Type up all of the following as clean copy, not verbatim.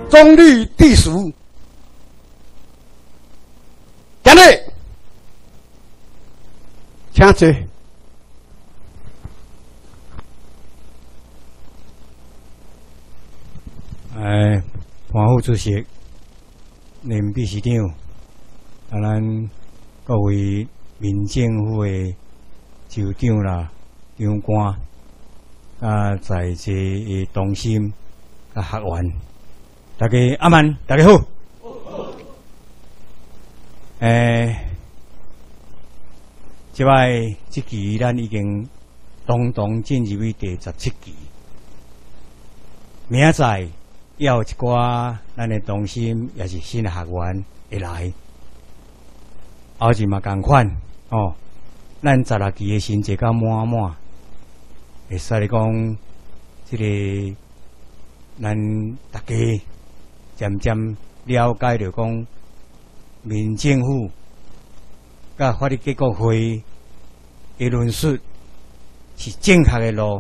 中立地属，今日请坐。潘副主席、林秘书长，咱各位民政府的首长啦、长官，在座的同心、学员，大家阿曼，大家好。这期咱已经动进入去第17期，明仔要有一寡咱的同心也是新的学员会来，后日嘛同款哦。咱16期的新节到满，会使你讲，这个咱大家渐渐了解着讲，民政府甲法律结构会的论述是正确的路，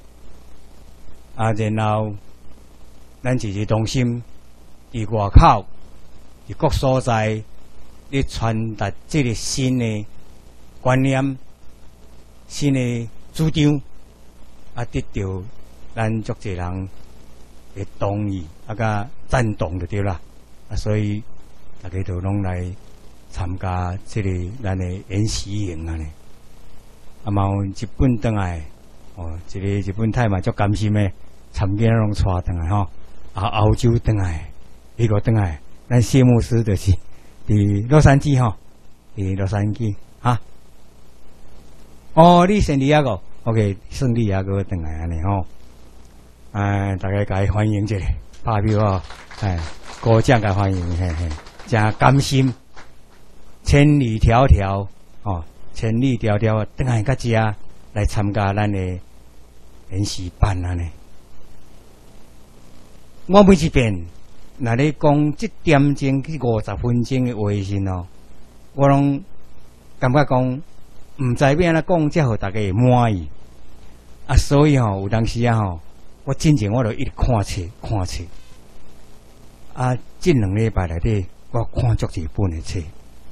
然后咱一日同心伫外口，伫各所在，咧传达这个新的观念、新的主张，得到咱足侪人的同意，甲赞同就对啦。所以大家都拢来参加这个咱的演习营啊呢。嘛有日本转来，这个日本太嘛足甘心的，参加拢带转来吼。澳洲转来，美国转来，咱谢牧师就是伫洛杉矶吼，伫洛杉矶哈。你圣地亚哥 ，OK， 圣地亚哥转来安尼吼。大家甲伊欢迎一下，拍票哦，鼓掌甲欢迎，真甘心，千里迢迢千里迢迢转来到遮来参加咱的演习班安尼。我每一遍，若咧讲1点钟去50分钟的话时哦，我拢感觉讲，唔知要安怎讲，才互大家会满意。所以有当时我真正我就一直看册。这2礼拜内底，我看足几本的册，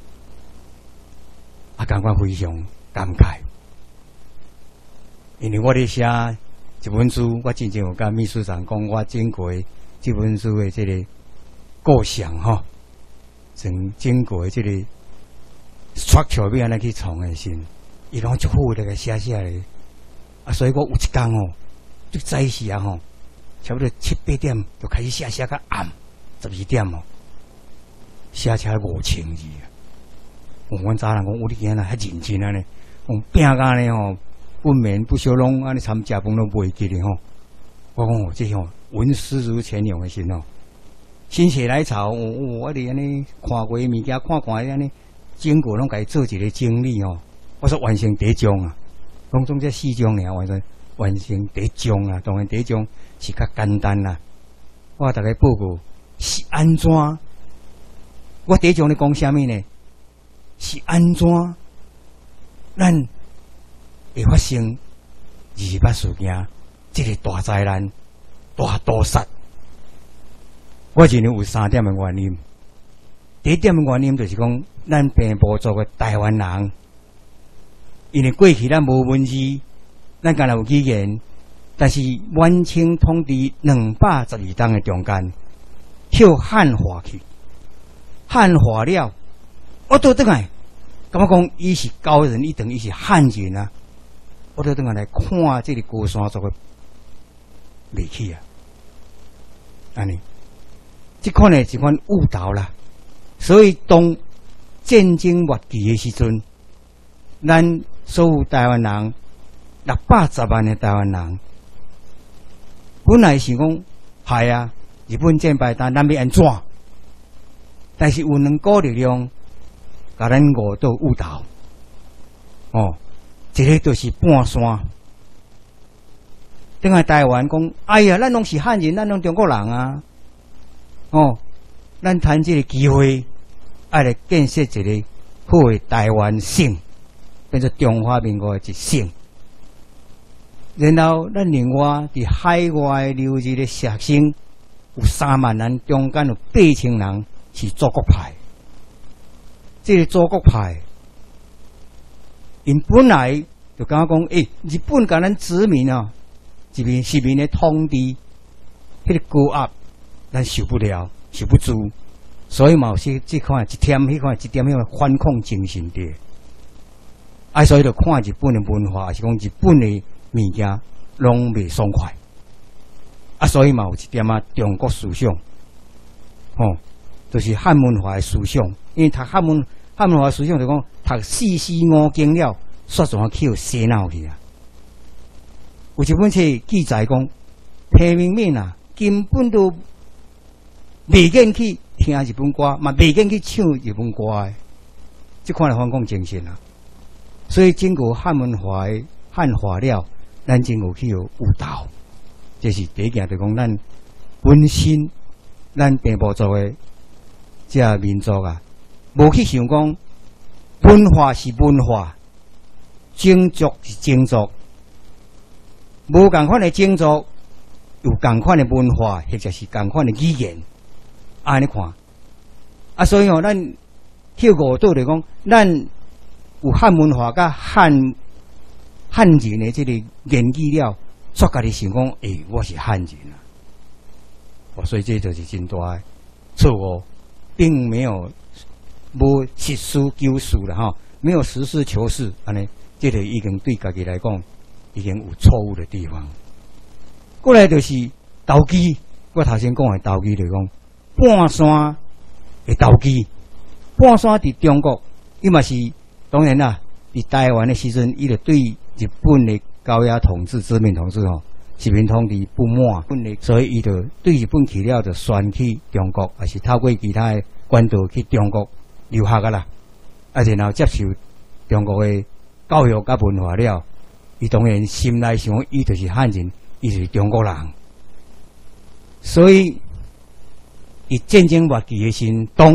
感觉非常感慨，因为我咧写一本书，我真正有甲秘书长讲，我经过这本书的这个构想经过这个 structure 要安怎去创的时，伊拢足好咧个写咧，所以我有一天就早时差不多7、8点就开始写到暗12点写起来5000字。阮早人讲，你今仔还认真呢，拼甲呢不眠不休拢安尼参食饭都袂记哩我讲这文思如泉涌的心心血来潮，我哋安尼看过物件，看安尼经过拢甲伊做一个整理我说完成第1章拢总这4章尔，完成第1章啊。当然第1章是较简单啦。我大家报告是安怎？我第1章咧讲啥物呢？是安怎？咱会发生28事件，这个大灾难、大屠杀。我认为有3点的原因。第1点的原因就是讲，咱平埔族的台湾人，因为过去咱无文字，咱敢若有语言，但是满清统治212冬的中间，叫汉化去，汉化了，我倒转来，感觉讲伊是高人，伊等于是汉人啊。我倒转来看这个高山族的未起安尼，这款呢是款误导啦。所以当战争末期的时阵，咱所有台湾人610万的台湾人，本来是讲害日本战败，但咱要安怎？但是有2股力量，甲咱误导误导。一个就是半山。等下台湾讲，哎呀，咱拢是汉人，咱拢中国人啊。咱趁这个机会，爱来建设一个好的台湾省，变做中华民国的一省。然后咱另外伫海外留日的学生， 有3万人，中间有8,000人是祖国派。这个祖国派，因本来就感觉讲，日本甲咱殖民啊，殖民的统治，迄个高压，咱受不了，受不住，所以嘛有些这款一点迄个反抗精神伫。所以就看日本的文化，还是讲日本的物件，拢袂爽快。所以嘛有一点中国思想，就是汉文化的思想。因为读汉文化思想就讲读4书5经了，煞怎去洗脑去啊？有一本册记载讲，平民们啊，根本都袂愿去听日本歌，嘛袂愿去唱日本歌的，这款的反抗精神啊。所以经过汉文化的汉化了，咱真有去有道。这是第一件，就讲咱本身咱平埔族的这民族啊，无去想讲文化是文化，种族是种族，无共款的种族有共款的文化，或者是共款的语言，安尼看。所以咱去悟道就讲，咱有汉文化甲汉人的这个言语了。煞家己想讲，我是汉人啊！所以这就是真大的错误，并没有无实事求是啦，没有实事求是，安尼，这就已经对家己来讲，已经有错误的地方。过来就是投机，我头先讲的投机就是讲半山的投机，半山伫中国，伊嘛是当然啦，伫台湾的时阵，伊就对日本的高压统治、殖民统治殖民统治不满，所以伊就对日本去了，就选去中国，还是透过其他的管道去中国留学噶啦。然后接受中国的教育甲文化了，伊当然心内想，伊就是汉人，伊就是中国人。所以，伊战争末期的时阵，当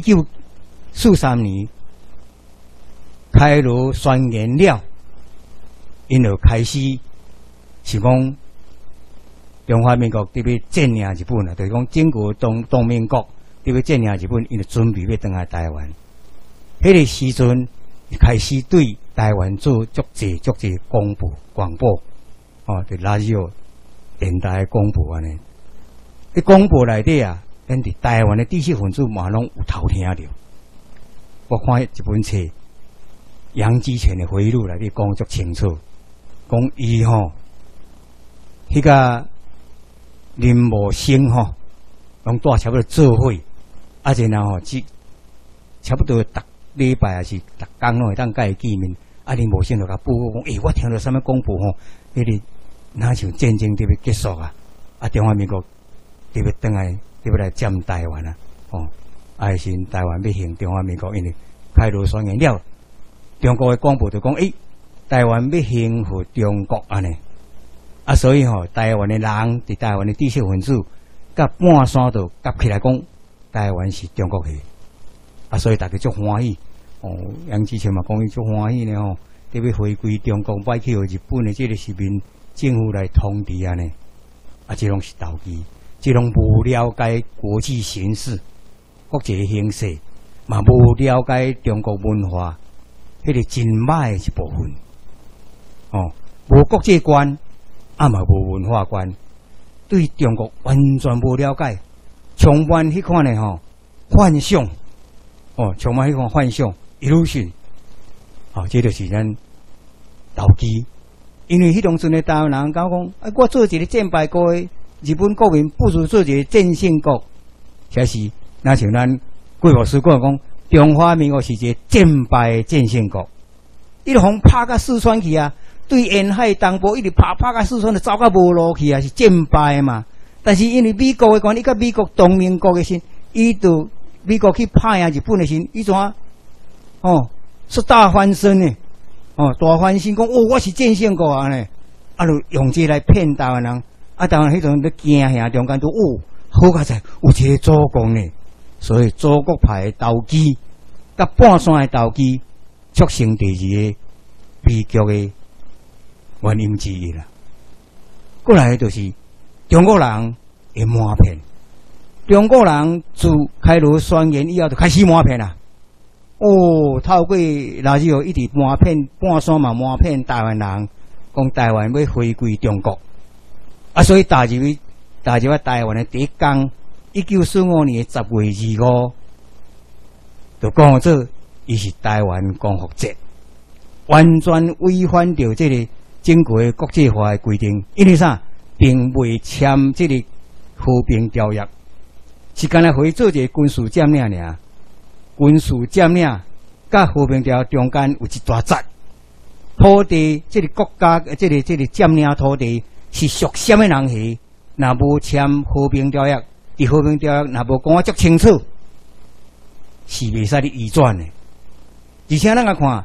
1943年开罗宣言了。因就开始是讲中华民国特别占领日本啊，就是讲整个东民国特别占领日本，因就准备要登来台湾。迄个时阵开始对台湾做足济广播，就radio电台广播安尼。伫广播内底啊，咱伫台湾的知识分子嘛拢有偷听着。我看一本册《杨之泉的回忆录》内底讲足清楚。讲伊迄个林茂生拢带差不多做伙，然后差不多逐礼拜还是逐工拢会当甲伊见面。林茂生就甲报告讲，我听到啥物广播迄个哪像战争特别结束啊，中华民国特别登来特别来占台湾啊，是台湾要行中华民国，因为开罗宣言了，中国的广播就讲台湾要兴复中国安尼，所以台湾的人伫台湾的知识分子，甲半山度夹起来讲，台湾是中国的，所以大家足欢喜。杨之泉嘛讲伊足欢喜呢特别回归中国，摆去日本的这个是民政府来统治安尼，这拢是投机，这拢无了解国际形势、国际形势，嘛无了解中国文化，迄个真歹的一部分。无国际观，嘛无文化观，对中国完全无了解，充满迄款的幻想，充满迄款幻想 illusion，这就是咱投机。因为迄当阵的台湾人讲，我做一个战败国的日本国民，不如做一个战胜国。其实，那像咱贵国师讲，中华民国是一个战败的战胜国，伊就互拍到四川去啊！对沿海东部一直拍到四川，就走到无路去啊，是战败嘛。但是因为美国的关系，甲美国同盟国的时，伊就美国去拍赢日本的时，伊怎是大翻身呢？大翻身讲我是战胜国啊呢，就用这来骗台湾人。台湾迄阵咧惊吓中间都好佳哉有一个祖国呢，所以祖国派的投机，甲半山的投机，促成第二个悲剧的原因之一啦。过来就是中国人的瞒骗， 中国人自开罗宣言以后就开始瞒骗啦。哦，透过拉吉奥一直瞒骗，半山嘛瞒骗台湾人，讲台湾要回归中国。啊，所以踏入台湾的第一天，1945年10月25，就讲做伊是台湾光复节，完全违反着这个整个国际法的规定。因为啥，并未签这个和平条约，是干来回做一个军事占领尔。军事占领甲和平条约中间有一大截，土地这个国家这个占领土地是属什么人去？若无签和平条约，伫和平条约若无讲啊足清楚，是袂使你移转的。而且咱来看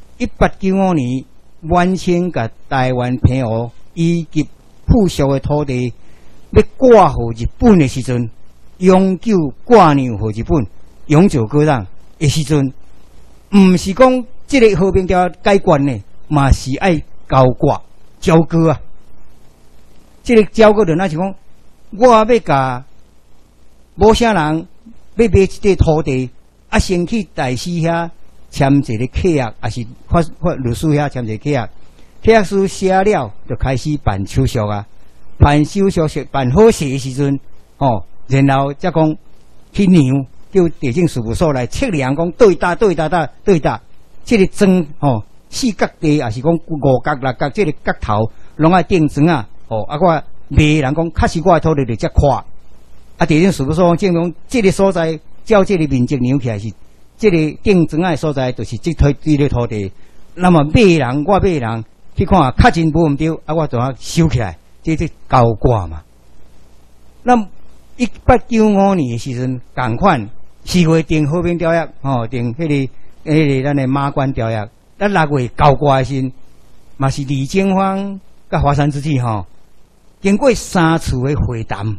，1895年满清甲台湾澎湖以及附属的土地要挂互日本的时阵，永久挂让互日本。永久割让的时阵，毋是讲这个和平条约解决呢，嘛是爱交割啊。这个交割就那是讲，我要甲某些人要买一块土地，啊，先去大使遐签一个契约，还是法律师遐签一个契约，契约书写了就开始办手续啊。办手续办好势的时阵，然后再讲去让。叫地政事务所来测量，讲对搭，这个砖四角地，也是讲五角、六角，这个角头拢爱钉砖啊。啊，我卖人讲，确实我的土地就遮宽。啊，地政事务所证明这个所在，照这个面积量起来是，这个钉砖的所在，就是这个土地。那么我买人去看，确真无毋对，啊，我就要收起来，这交挂嘛。那1895年的时阵，同款。4月订和平条约，订迄个咱的马关条约。咱6月交挂的时，嘛是李经方甲华山之际，经过3次的会谈，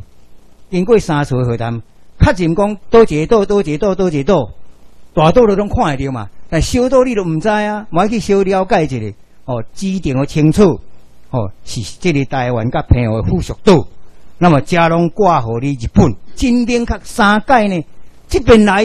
确认讲多一个岛，大岛都拢看得到嘛，但小岛你都毋知啊，嘛要去小了解一下，指定的清楚，是这个台湾甲澎湖的附属岛，那么加拢挂互你日本，真明确3届呢。这边来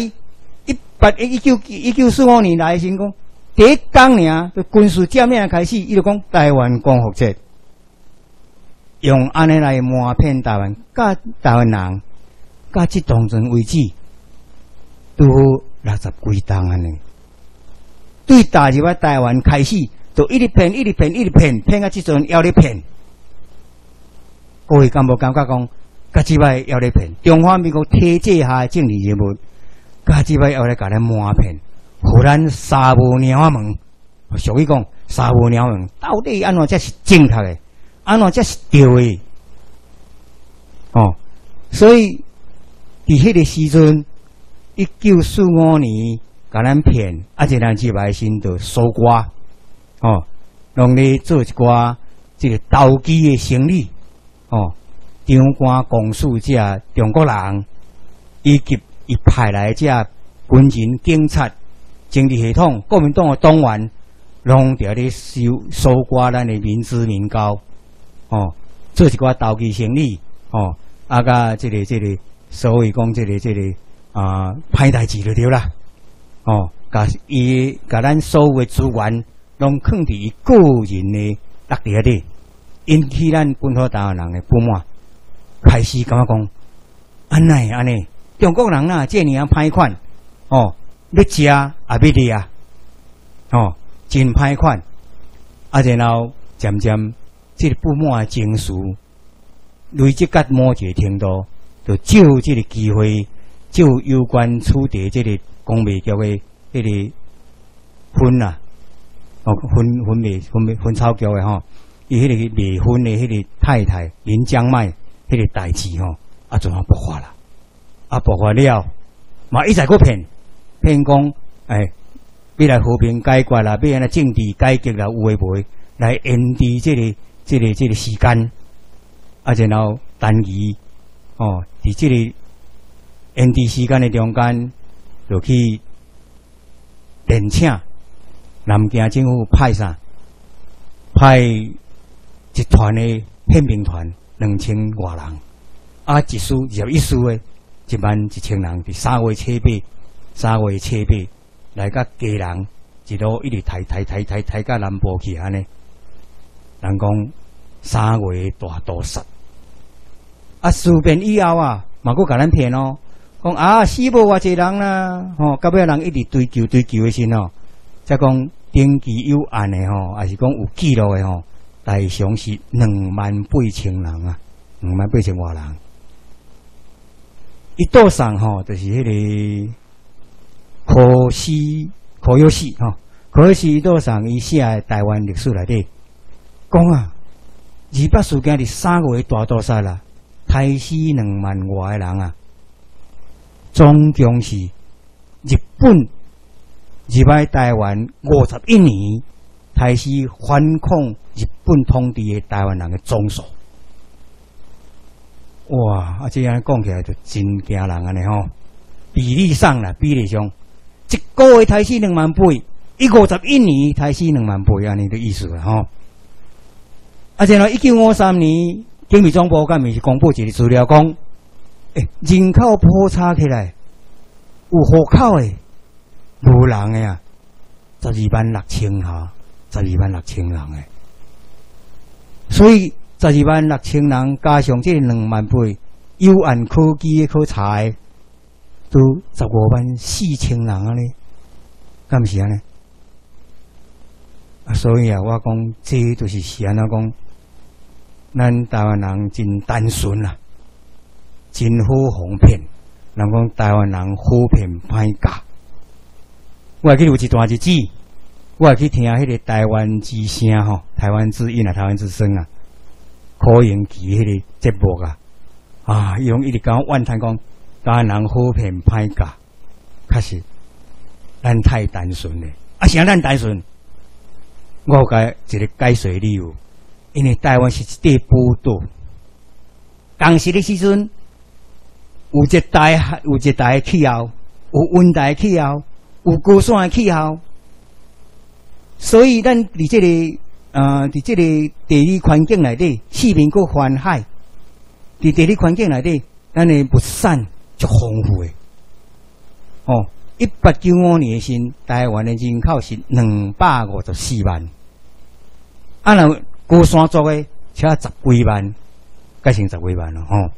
1945年来先讲，第一天呢，就军事占领开始，伊就讲台湾光复节，用安尼来瞒骗台湾，甲台湾人，甲这当阵为止，都60几档安尼。对打入来台湾开始，就一直骗，骗到这阵要咧骗。各位敢无感觉讲？甲即摆要咧骗，中华民国体制下的政治人物，甲即摆要咧甲咱瞒骗，互咱沙无鸟问，俗语讲沙无鸟问，到底安怎才是正确的？安怎才是对的？所以伫迄个时阵，1945年甲咱骗，啊，一人入来先就搜刮，拢咧做一寡这个投机的生意，长官、公使者、中国人，以及伊派来者军人、警察、政治系统、国民党的党员，拢伫咧搜刮咱的民脂民膏，做一寡投机生意，甲这个所谓讲这个歹代志就对啦，甲咱所有的资源拢放伫伊个人的落地底，引起咱本土台湾人的不满。开始感觉讲，安尼，中国人呐，这样歹款，要食也要掠啊，真歹款，啊，然后渐渐这个不满的情绪累积到某一个程度，就借这个机会，借有关处理这个公卖局的迄个分啊，分草局的伊迄个卖分的迄个太太林江麦。迄个代志啊，就爆发啦，爆发了，嘛一再搁骗讲，要来和平解决啦，要安尼政治改革啦，有诶无来延迟这个时间，啊，然后单于伫这个延迟时间的中间，就去连请南京政府派一团的骗兵团。2000多人，啊，一师21师的， 11000人，伫3月初8来甲家人一路一直抬到南部去安尼。人讲3月大屠杀，啊，事变以后啊，嘛佫甲咱骗哦，讲啊死无偌济人啦，吼，到尾人一直追究的时哦，才讲登记有案的吼，还是讲有记录的吼，大常是28000人啊，28000外人。伊岛上吼，就是迄个柯有西吼，柯有西岛上伊写的台湾历史内底讲啊，200事件伫3月大屠杀啦，杀死2万外的人啊，总共是日本入来台湾51年，杀死反抗日本统治的台湾人的总数。哇！啊，这样讲起来就真惊人安尼吼。比例上，一个月杀死28000，伊51年杀死28000，安尼的意思啦吼。啊，然后1953年，警卫总部敢是公布一个资料讲，人口普查起来有户口的无人的啊，126,000哈，126,000人诶。所以126,000人加上这28000有按科技的考查的，都154,000人啊咧，敢毋是安尼？啊，所以啊，我讲这就是安怎讲，咱台湾人真单纯啦，真好哄骗。人讲台湾人好骗歹教。我还记有一段日子，我还去听迄个台湾之声吼，台湾之音啊，台湾之声啊。柯英奇迄个节目啊，伊用一直甲我怨叹讲，台湾人好骗歹教，确实，咱太单纯了。啊，啥咱单纯？我有甲一个解释理由，因为台湾是一块宝岛，当时的时阵有热带的气候，有温带的气候，有高山的气候，所以咱伫这个。伫这个地理环境内底，四面个环海，伫地理环境内底，咱的物产足丰富诶。哦，1895年时，台湾的人口是254万，啊，若高山族诶，才10几万，改成10几万了吼。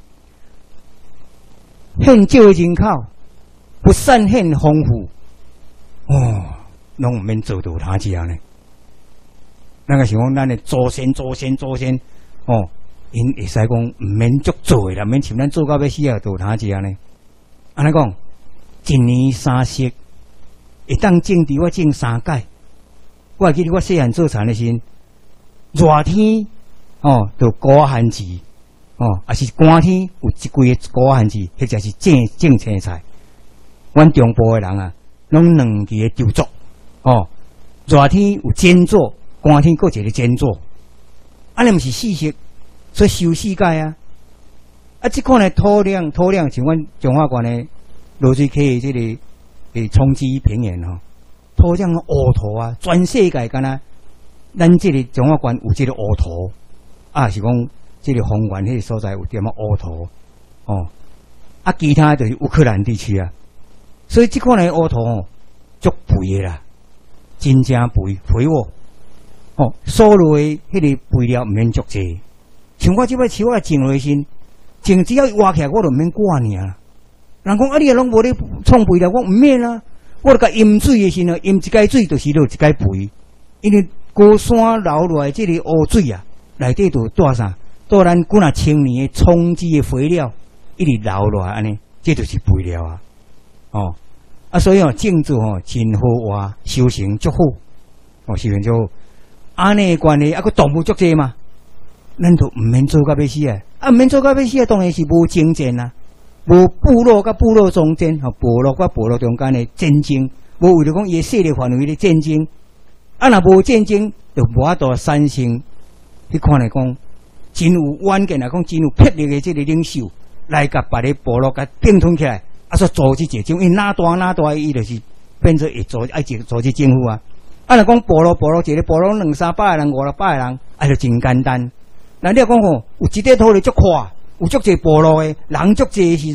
很少的人口，物产很丰富，哦，拢毋免做道他这样呢。咱个想讲，咱的祖先，哦，因会使讲毋免足做诶啦，免像咱做到要死啊，都他这样呢。安尼讲，一年3食，会当种伫我种3届。我还记得我细汉做田诶时，热天哦，就高旱季哦，也是寒天有一季诶高旱季，或者是种青菜。阮中部诶人啊，拢2期诶稻作哦，热天有尖作。寒天搁一个煎做，安尼毋是4食，所以收4届啊！啊，即款的土壤像阮中华县的罗水溪的这个冲积平原吼，土壤乌土啊，全世界敢若咱这个中华县有这个乌土啊，是讲这个丰原迄个所在有点乌土哦，啊，其他就是乌克兰地区啊，所以即款的乌土哦，足肥的啦，真正肥沃。哦，所落的迄个肥料毋免足济，像我即摆树啊种落先，种只要挖起来我就毋免挂尔。人讲啊，你拢无咧创肥料，我毋免啊，我著甲淹水的时呢，淹一解水就是落一解肥，因为高山流落来即个污水啊，内底就带啥？带咱几若千年的冲积的肥料，一直流落来安尼，这就是肥料啊。哦，啊，所以哦，种植哦真好活，收成足好，哦，收成足好。安尼关系，佫动物足济嘛，咱都毋免做到要死啊！毋免做到要死啊，当然是无征战啊，无部落甲部落中间，部落甲部落中间的战争，无为了讲伊势力范围的战争，啊，若无战争，就无法度产生。迄款来讲，真有远见来讲，真有魄力的这个领袖来甲别个部落甲并吞起来，啊，说组织这种，因哪大，伊就是变做会组织政府啊。啊，若讲部落一个部落200-300个人，500-600个人，啊，就真简单。那你讲吼，有一块土地足宽，有足济部落的人足济的时阵，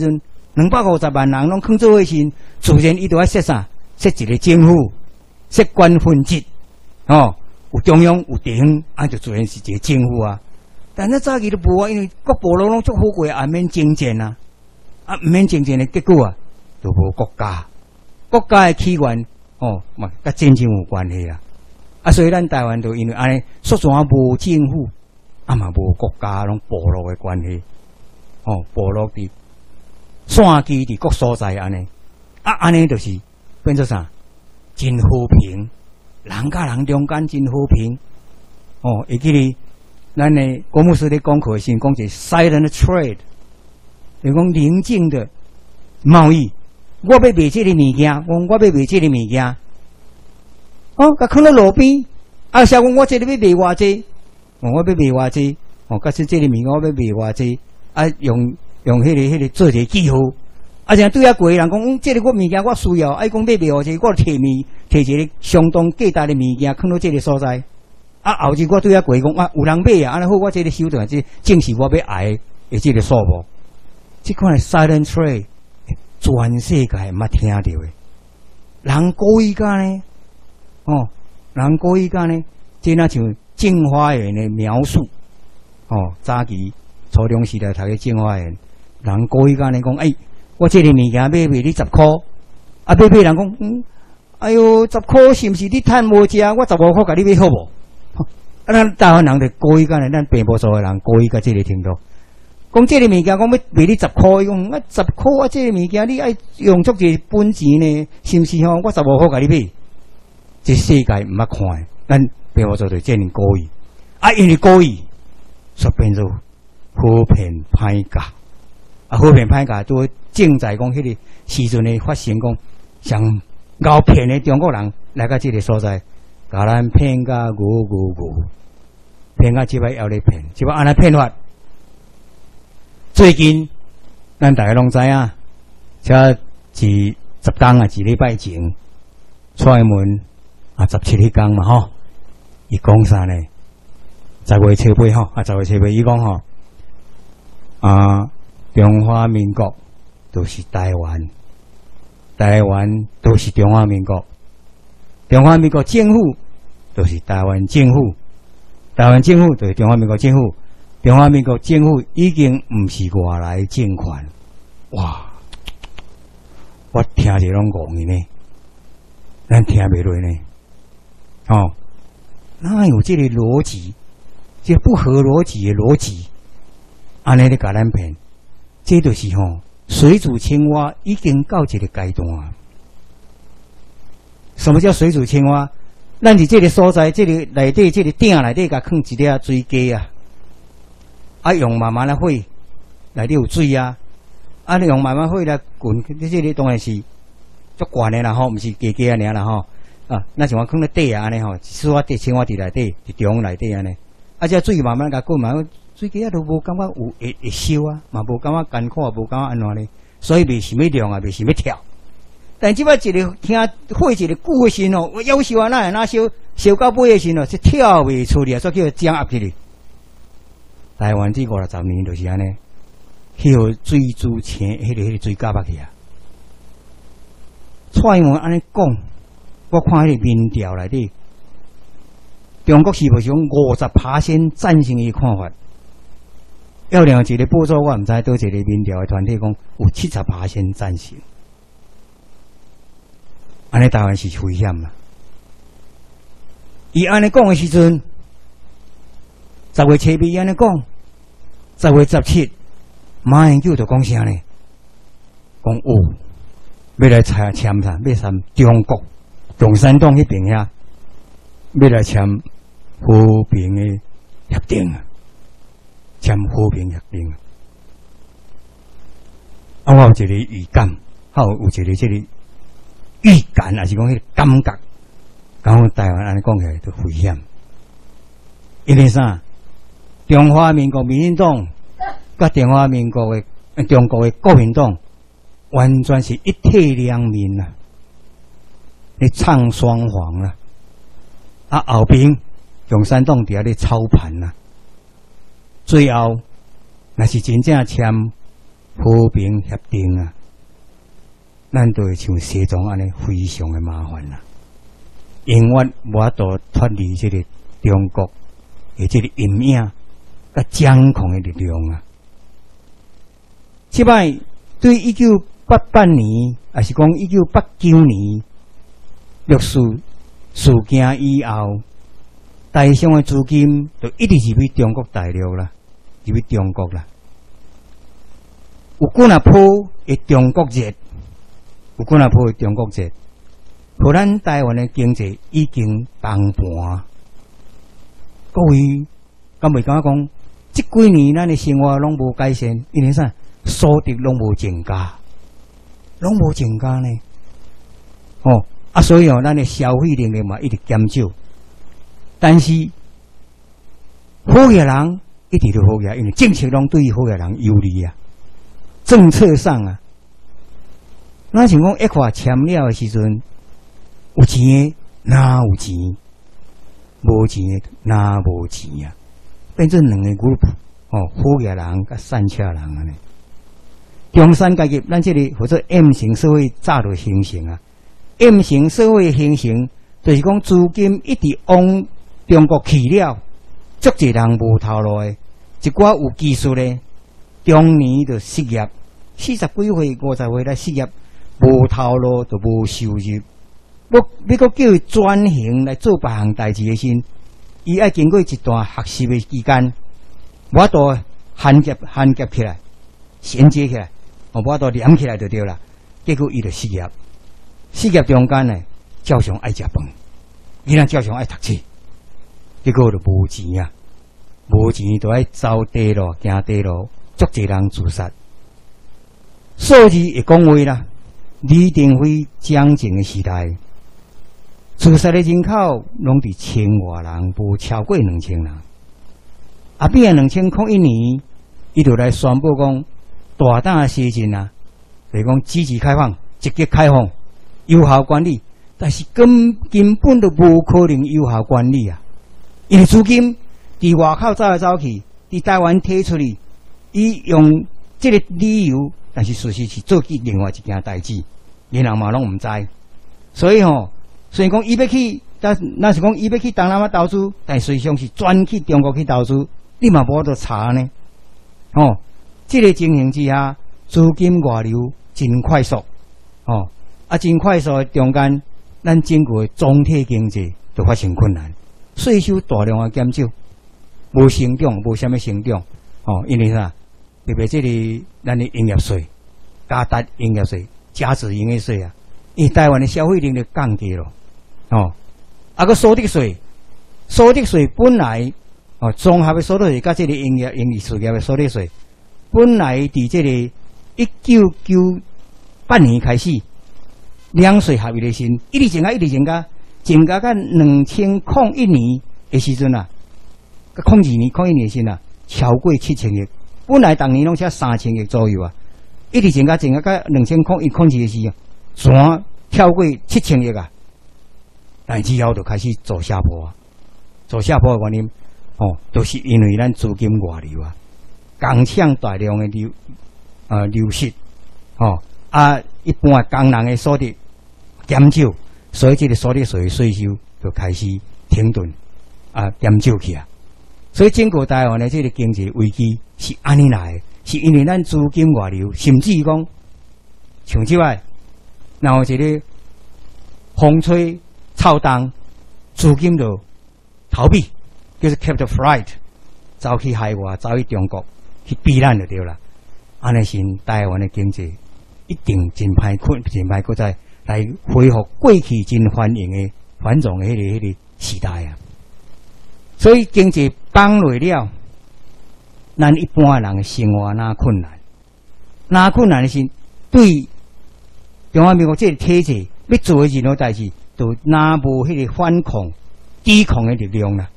250万人拢囥做伙时，自然伊就要设啥？设一个政府，设官分制，哦，有中央有地方，就自然是一个政府啊。但那早期都无啊，因为各部落拢足好过，也免征战啊，毋免征战的结果啊，就无国家。国家的起源，哦，嘛，甲战争有关系啊。所以咱台湾就因为安尼，说全无政府，嘛无国家，拢部落的关系。哦，部落伫山基伫各所在安尼，安尼就是变做啥？真和平，人甲人中间真和平。哦，会记哩，咱的国牧师咧讲课时讲一 silent trade， 就讲宁静的贸易。我要卖这个物件，我要卖这个物件，哦，甲放到路边，小讲我这里要卖偌济，我要卖偌济，甲这个物件我要卖偌济，用迄个做一个记号，像对过人讲，这个我物件我需要，讲买偌济，我摕一个相当价值的物件放到这个所在，后日我对过讲，有人买啊，安尼好，我这个收到，这正是我要爱的这个数目，这款 silent trade。全世界毋捌听到的，人故意干呢？哦，人故意干呢？这那像镜花缘的描述，哦，早期初中时代读的镜花缘，人故意干呢讲，我这个物件买你10块，买人讲，哎呦，10块是毋是你趁无食？我15块甲你买好无？咱台湾人就故意干呢，咱北部所有人故意到这个程度。讲这个物件，讲要卖你10块，讲10块，这个物件你爱用足一本钱呢，是毋是吼？我15块甲你买，这世界毋捌看，咱并无做对这样故意，因为故意，所变做好骗歹假，好骗歹假都正在讲迄个时阵的发生，讲上熬骗的中国人来到这个所在，甲咱骗甲骗甲即摆要咧骗，即摆安尼骗法。最近，咱大家拢知影，这是10天啊，一礼拜前，蔡英文17迄天嘛吼，伊讲啥呢？10月初8吼，10月初8伊讲吼，中华民国都是台湾，台湾都是中华民国，中华民国政府都是台湾政府，台湾政府就是中华民国政府。中华民国政府已经毋是外来政权，哇！我听着拢戆去呢，咱听袂落呢。哦，哪有这个逻辑？这不合逻辑的逻辑，安尼咧甲咱骗，这就是水煮青蛙已经到一个阶段。什么叫水煮青蛙？咱伫这个所在，这个内底，这个鼎内底，甲放一粒水鸡啊！用慢慢的火，内底有水啊！用慢慢火来滚，这个当然是足悬的啦吼，毋是加加尔啦吼。那像我放咧底啊安尼吼，丝袜底、青蛙伫内底，伫中内底安尼。这水慢慢甲滚，慢慢水鸡都无感觉有会烧啊，嘛无感觉艰苦，无感觉安怎呢？所以袂想要亮啊，袂想要跳。但即摆一个听火一个久的时吼，我夭寿啊，哪烧到尾的时吼，是跳袂出去啊，所以叫掌压起哩。台湾这50年就是安尼，迄个水煮青，迄个水夹巴去啊。蔡英文安尼讲，我看迄个民调内底，中国是不是讲50%赞成伊看法？要另一个报纸我毋知倒一个民调的团体讲有70%赞成。安尼台湾是危险啦！伊安尼讲的时阵，10月初8安尼讲，10月17，马英九就讲啥呢？讲要来签啥？要签中国共产党迄边遐，要来签和平的协定啊，签和平协定啊。我有一个预感，有一个这个预感，还是讲迄个感觉，讲台湾安尼讲起来就危险，因为啥？中华民国民进党甲中华民国的中国的国民党，完全是一体两面啦，咧唱双簧啦，后边共产党伫遐咧操盘啦，最后若是真正签和平协定啊， 咱就会像西藏安尼非常的麻烦啦。永远无法度脱离这个中国的这个阴影甲掌控的力量啊！即摆对1988年，还是讲1989年历史事件以后，大项的资金就一直是去中国大陆啦，入去中国啦。有几啊波的中国热，有几啊波的中国热，互咱台湾的经济已经崩盘。各位，敢袂感觉讲，这几年咱的生活拢无改善，因为啥？所得拢无增加，拢无增加呢。哦，所以哦，咱的消费能力嘛一直减少。但是好野人一直都好野，因为政策拢对于好野人有利啊。政策上啊，咱像讲一块签了的时阵，有钱的哪有钱，无钱的哪无钱啊，变成两个 group 哦，好野人甲善车人安尼。中产阶级，咱这里或者 M 型社会早就形成啊。M 型社会形成，就是讲资金一直往中国去了，足侪人无头路的，一寡有技术的，中年就失业，40几岁、50岁来失业，无头路就无收入。要搁叫伊转型来做别项代志的时，伊爱经过一段学习的期间，我都衔接起来，衔接起来。我都连起来就对了，结果伊就失业。失业中间呢，照常爱食饭，伊人照常爱读书，结果就无钱啊，无钱就爱走地路、行地路，足侪人自杀。数字会讲话啦，李登辉蒋经的时代，自杀的人口拢伫1000外人，无超过2000人。后边2001年，伊就来宣布讲。大胆的施政啊，就是讲支持开放、积极开放、有效管理，但是根本都无可能有效管理啊！因为资金伫外口走来走去，伫台湾摕出去，伊用这个理由，但是事实是做起另外一件代志，人人嘛拢唔知。所以虽然讲伊要去，但那是讲伊要去东南亚投资，但实际上是转去中国去投资，你嘛无得查呢？这个情形之下，资金外流真快速，真快速的中间，咱整个总体经济就发生困难，税收大量的减少，无成长，无啥物成长，因为啥？特别这里咱的营业税、加值营业税、加值营业税啊，因为台湾的消费能力降低了，个所得税本来综合的所得税甲这个营业事业的所得税。本来伫这个1998年开始，两税合一的时，一直增加，增加到2001年的时阵啊，甲01年的时啊，超过7000亿。本来当年拢才3000亿左右啊，一直增加到2001、02的时啊，全超过7000亿啊。但之后就开始走下坡啊，走下坡的原因，都是因为咱资金外流啊。工厂大量的流失，一般工人的所得减少，所以这个所得税税收就开始停顿减少去啊。所以整个台湾的这个经济危机是安尼来的，是因为咱资金外流，甚至于讲像即摆，然后一个风吹草动，资金就逃避，叫做 capital flight， 走去海外，走去中国。去避难就对了，安尼是台湾的经济一定真歹搁再来恢复过去真繁荣的繁荣的迄个时代啊。所以经济崩落了，咱一般人的生活哪困难的是对中华民国这个体制要做的任何代志，就哪无迄个反抗、抵抗的力量啦。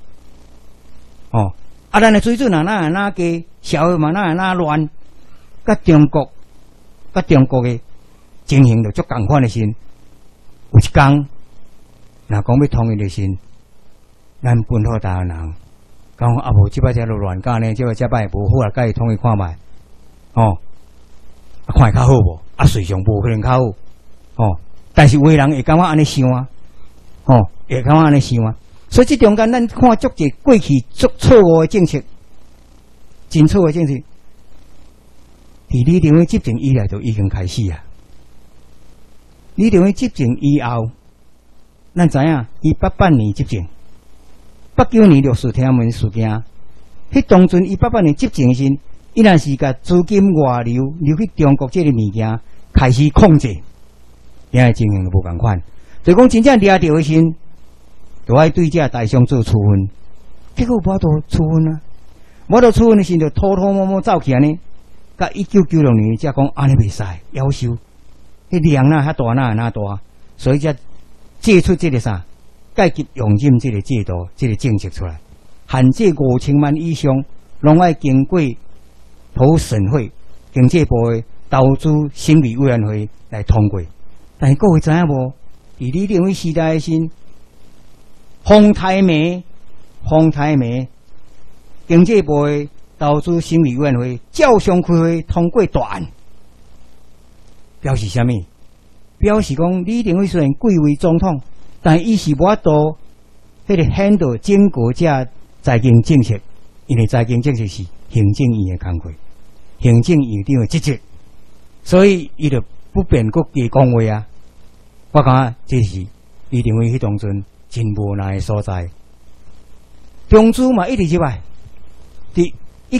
咱的水准哪低，社会嘛哪乱，甲中国的情形就足共款的时，有一天，若讲要统一的时，咱本土台湾人讲无即摆只都乱搞呢，即摆无好啊，甲伊统一看卖，看会较好无？随上无可能较好， 哦，但是有的人会感觉安尼想啊，哦，会感觉安尼想啊。所以这中间咱看足者过去足错误的政策，真错误的政策，伫李登辉执政以来就已经开始啊。李登辉执政以后，咱知影188年执政，89年六四天安门事件，迄当阵188年执政时，伊若是甲资金外流去中国这个物件开始控制，现在情形就无共款。就讲真正抓到的时，就爱对这大商做处分，结果无法度处分啊！无法度处分的时，就偷偷摸摸走起来呢。到1996年才讲安尼袂使，夭寿。迄量哪遐大哪大，所以才借出这个啥阶级佣金这个制度、这个政策出来，限制5000万以上，拢爱经过土审会、经济部的投资审理委员会来通过。但是各位知影无？伫李登辉时代时，洪台煤经济部的投资审理委员会照常开会通过大案。表示啥物？表示讲李登辉虽然贵为总统，但伊是无法度迄个 handle 整个这财经政策，因为财经政策是行政院的工作，行政院长的职责，所以伊就不便搁加讲话啊。我感觉这是李登辉迄当阵真无奈的所在。中资嘛一直入来，伫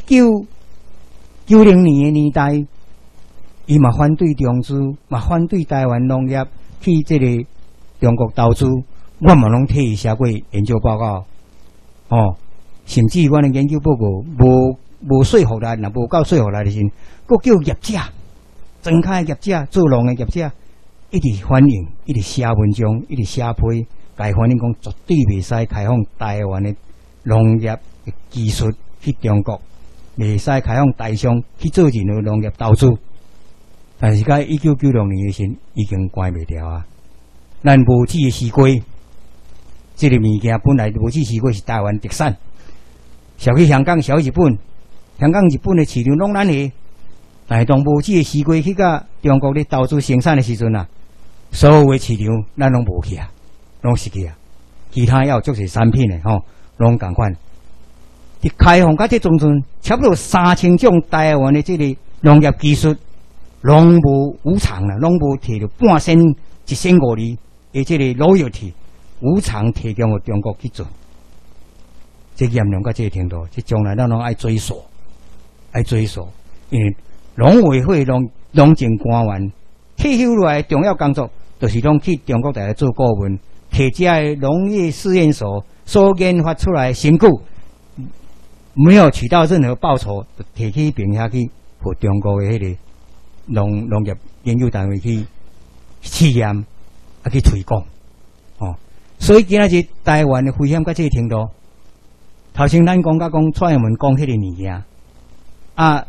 1990年的年代。伊嘛反对中资，嘛反对台湾农业去这个中国投资，我嘛拢替伊写过研究报告，哦，甚至我的研究报告无说服力，若无够说服力的时，佫叫业者，庄开业者、做农的业者，一直反映，一直写文章，一直写批，该反映讲绝对袂使开放台湾的农业的技术去中国，袂使开放大商去做任何农业投资。但是在1996年的时，已经关袂掉啊！咱无籽的西瓜，这个物件本来无籽西瓜是台湾特产，销去香港、销去日本，香港、日本的市场拢咱的。但是当无籽的西瓜去到中国咧投资生产的时阵啊，所有的市场咱拢无去啊，拢失去啊。其他要做些产品的吼，拢共款。伫开放到这中阵，差不多3000种台湾的这个农业技术。拢无偿啦，拢无摕到半仙150%的这个royalty无偿提供给中国去做，这严重到这个程度，这将来咱拢爱追溯，因为农委会农政官员退休落来重要工作，就是拢去中国大陆做顾问，摕这个农业试验所所研发出来的成果，没有取到任何报酬，就摕去并下去互中国的迄个。农业研究单位去试验，去推广，哦，所以今仔日台湾的危险到这个程度。头先咱讲蔡英文讲迄个物件，啊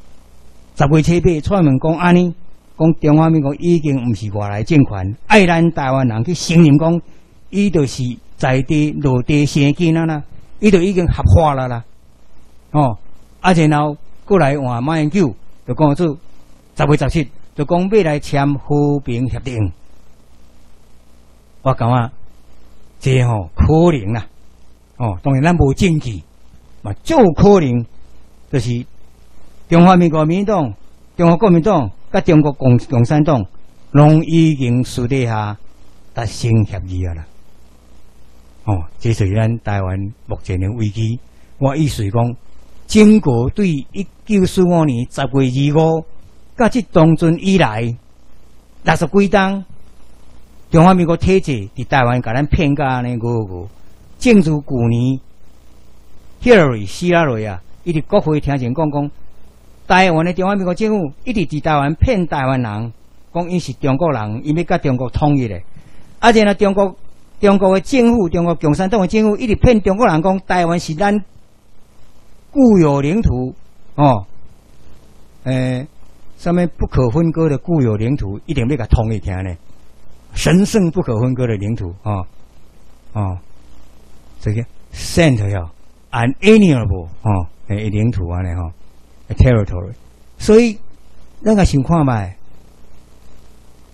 ，10月7日蔡英文讲安尼，讲中华民国已经毋是外来政权，爱咱台湾人去承认讲，伊就是在地落地生根啦，伊就已经合法啦，哦，啊然后过来换马英九就讲做。10月17就讲要来签和平协定，我感觉这可能啦，哦，当然咱无证据，嘛就可能就是中华民国民党、中国国民党甲中国共产党拢已经私底下达成协议啊啦，哦，这就是咱台湾目前的危机。我意思讲，中国对1945年10月25。到这当阵以来，60几档中华民国体制伫台湾，甲咱骗到安尼正如去年 Hillary 希拉蕊啊，伊伫国会听前讲，台湾的中华民国政府一直伫台湾骗台湾人，讲伊是中国人，伊要甲中国统一的。啊，然后中国的政府，中国共产党的政府一直骗中国人，讲台湾是咱固有领土哦，上面不可分割的固有领土，一定要甲统一起来呢，神圣不可分割的领土这个 saint 呀 unalienable 领土安尼territory， 所以咱个想看卖，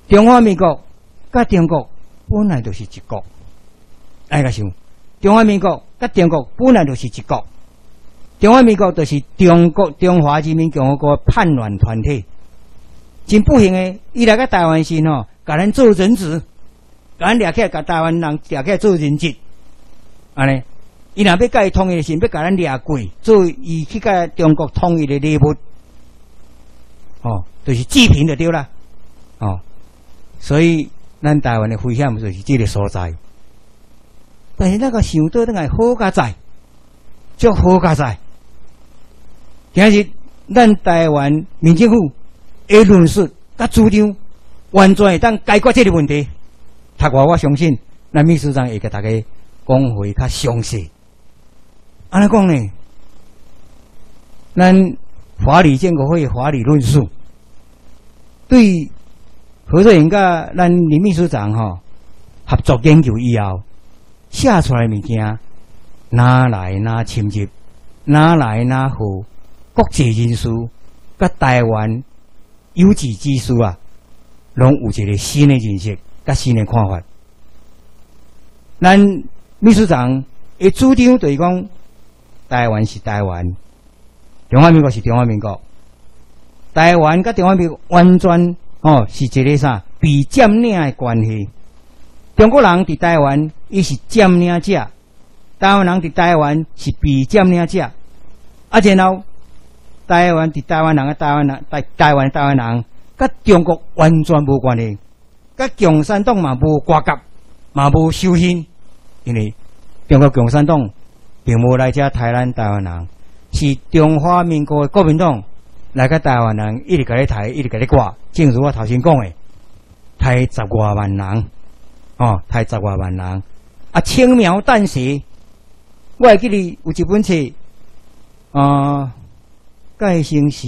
中华民国甲中国本来就是一国，哎个想，中华民国甲中国本来就是一国，中华民国就是中华人民共和国叛乱团体，真不幸诶！伊来个台湾时吼，甲咱做人质，甲咱掠起来，甲台湾人掠起来做人质，安尼，伊若要甲伊统一时，要甲咱掠过，做伊去甲中国统一的礼物，哦，就是济贫就对啦，哦，所以咱台湾的危险就是这个所在。但是那个想到那个好加在，足好加在。今日咱台湾民政府的论述甲主张，完全会当解决这个问题。读话我相信，咱秘书长会甲大家讲会较详细。安尼讲呢，咱法理建国会法理论述，对何瑞英甲咱林秘书长合作研究以后，写出来物件，哪来哪深入，哪来哪好，国际人士甲台湾有志之士啊，拢有一个新的认识，甲新的看法。咱秘书长的主张就是讲，台湾是台湾，中华民国是中华民国，台湾甲中华民国完全是一个啥被占领的关系。中国人伫台湾，伊是占领者；台湾人伫台湾是被占领者。啊，然后台湾伫台湾人嘅台湾人，台湾人，甲中国完全无关系，甲共产党嘛无瓜葛，嘛无修行，因为中国共产党并无来遮杀咱台湾人，是中华民国的国民党来甲台湾人一直甲你杀，一直甲你挂。正如我头先讲的，杀10多万人，杀10多万人，啊，轻描淡写。我会记得有一本册，介成是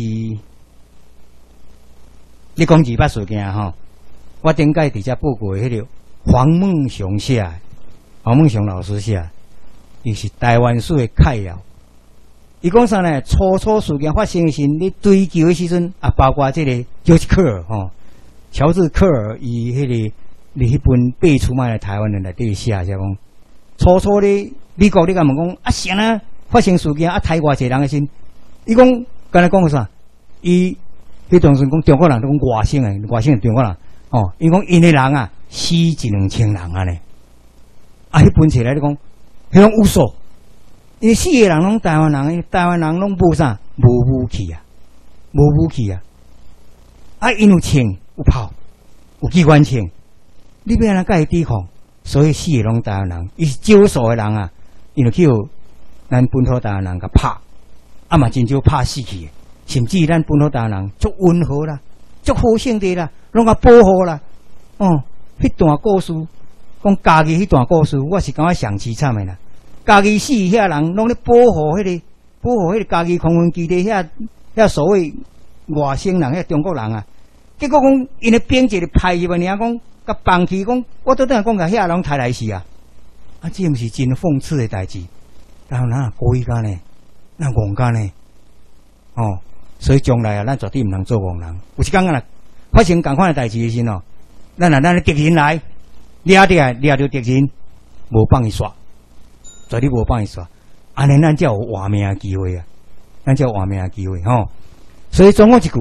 你讲200事件我顶届伫遮报告的迄个黄孟雄写的，黄孟雄老师写的，伊是台湾史的概要。伊讲啥呢？初事件发生的时，你追究的时阵啊，包括这个乔治克尔乔治克尔伊迄个迄本背出卖了台湾人内底写，就讲初咧美国你敢问讲啊，啥呢？发生事件啊，杀偌济人的时，伊讲刚才讲个啥？伊迄当时讲中国人都讲外省的中国人伊讲因的人啊死1-2千人啊呢。啊，迄本册来咧讲，迄种有数。因为死个人拢台湾人，台湾人拢无啥，无武器啊，无武器啊。啊，因有枪有炮，有机关枪，你要安怎甲伊抵抗？所以死个拢台湾人，伊是少数个人啊，因为去互咱本土台湾人甲拍，啊嘛真少拍死去的，甚至咱本土台湾人足温和啦，足好性地啦，拢甲保护啦。迄段故事，讲家己迄段故事，我是感觉上凄惨的啦。家己死遐人拢咧保护迄个家己空军基地遐所谓外省人遐中国人啊，结果讲因咧编一个派入来，讲甲放弃讲，我倒等下讲甲遐人杀来死啊！啊，这毋是真讽刺的代志，然后哪故意干呢？哪戆干呢？所以将来啊，咱绝对毋能做戆人。有一天啊，发生共款的代志的时候，咱的敌人来掠着敌人，无放伊煞。绝对无放伊煞，安尼咱才有活命的机会啊！咱才有活命的机会所以总讲一句，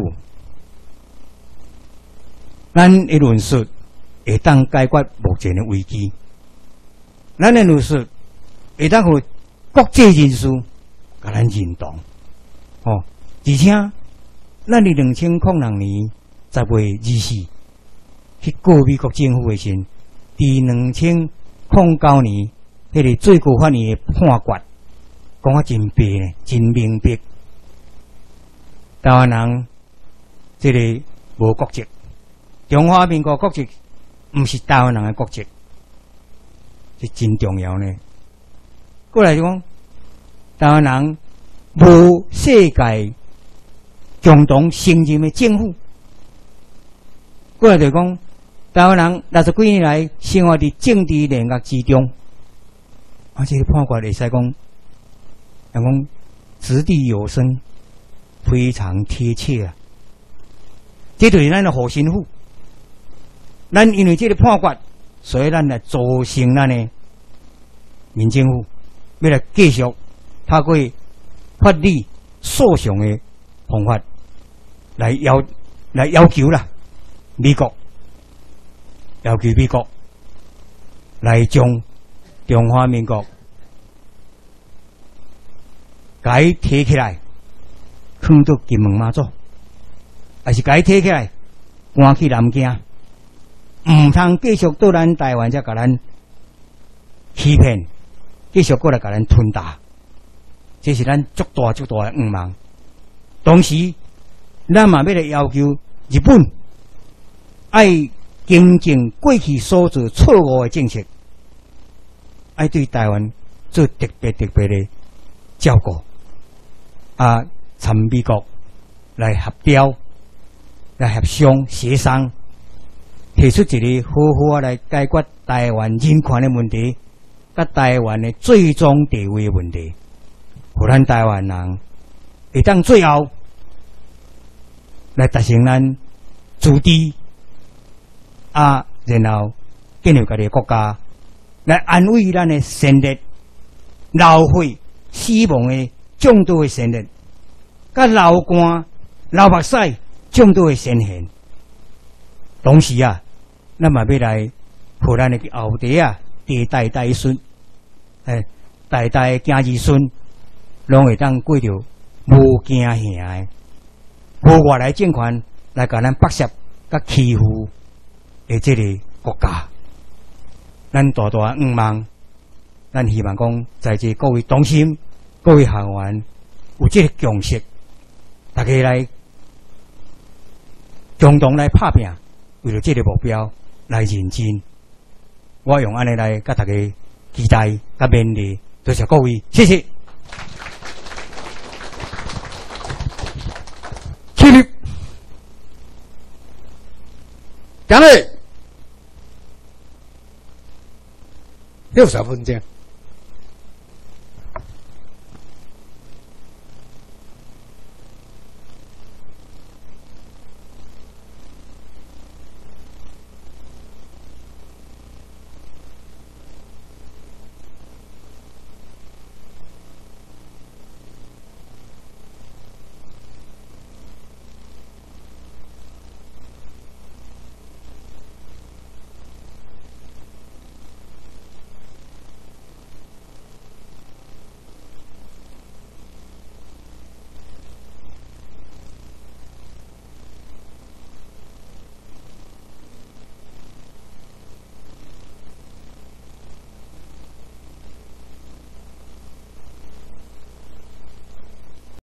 咱的论述会当解决目前的危机，咱的论述会当互国际人士甲咱认同而且咱伫2006年10月24去告美国政府的时，伫2009年。迄个最高法院的判决，讲啊真白呢，真明白。台湾人这个无国籍，中华民国国籍毋是台湾人的国籍，是真重要呢。过来就讲，台湾人无世界共同承认的政府。过来就讲，台湾人60几年来生活伫政治炼狱之中。这个判决会使讲掷地有声，非常贴切啊！这就是咱的护身符。 咱因为这个判决，所以咱来组成咱的民政府，要来继续透过法律诉讼的方法来要求啦，美国要求美国来将中华民国该提起来，放到金门马祖，还是该提起来搬去南京，唔通继续到咱台湾才甲咱欺骗，继续过来甲咱吞打，这是咱足大的愿望。同时，咱嘛要来要求日本爱更正过去所做错误的政策，爱对台湾做特别的照顾，参美国来合调、来协商、协商，提出一个好好来解决台湾人权的问题，甲台湾的最终地位的问题，互咱台湾人会当最后来达成咱自治，然后建立家己的国家，来安慰咱的先烈、老血死亡的众多的先烈，甲流汗、流目屎众多的先贤。同时咱嘛要来互咱的后代代孙，代的子儿孙，拢会当过着无惊吓的。无外来政权来甲咱剥削、甲欺负的这个国家，咱大愿望，咱希望讲，在这各位同心、各位学员有这个共识，大家来共同来打拼，为了这个目标来认真。我用安尼来甲大家期待、甲勉励，多谢各位，谢谢。起立， 讲嘞，60分钟。